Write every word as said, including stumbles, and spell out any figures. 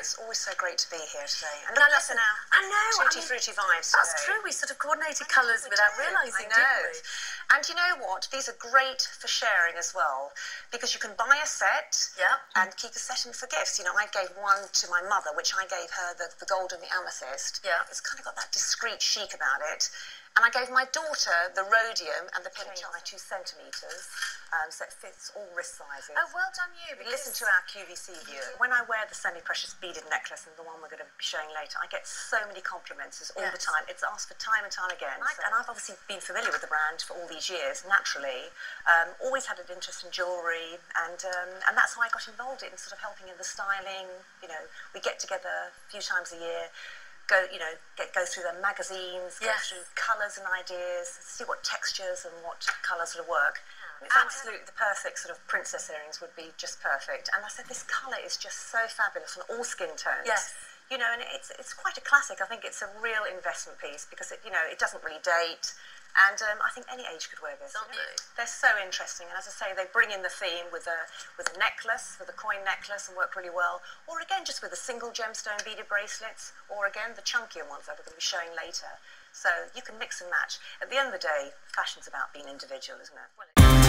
it's always so great to be here today. And now listen, now, I know, tutti I mean, fruity vibes That's today. true. We sort of coordinated colours without did, realising, I know. didn't we? And you know what? These are great for sharing as well, because you can buy a set Yeah. and keep a set in for gifts. You know, I gave one to my mother, which I gave her the, the gold and the amethyst. Yeah. It's kind of got that discreet chic about it. And I gave my daughter the rhodium and the pentatonic two centimetres, um, so it fits all wrist sizes. Oh, well done you. Because... Listen to our Q V C viewer. When I wear the semi-precious beaded necklace and the one we're going to be showing later, I get so many compliments all yes. the time. It's asked for time and time again. Like so, and I've obviously been familiar with the brand for all these years, naturally. Um, always had an interest in jewellery, and um, and that's how I got involved in sort of helping in the styling. You know, we get together a few times a year. Go, you know, get, go through the magazines, go yes. through colours and ideas, see what textures and what colours would work. Yeah. It's absolutely the perfect sort of princess earrings would be just perfect. And I said, this colour is just so fabulous on all skin tones. Yes. You know, and it's it's quite a classic. I think it's a real investment piece because it, you know, it doesn't really date. And um, I think any age could wear this. Don't You know? they? They're so interesting, and as I say, they bring in the theme with a with a necklace, with a coin necklace, and work really well. Or again, just with a single gemstone beaded bracelets, or again the chunkier ones that we're going to be showing later. So you can mix and match. At the end of the day, fashion's about being individual, isn't it? Well,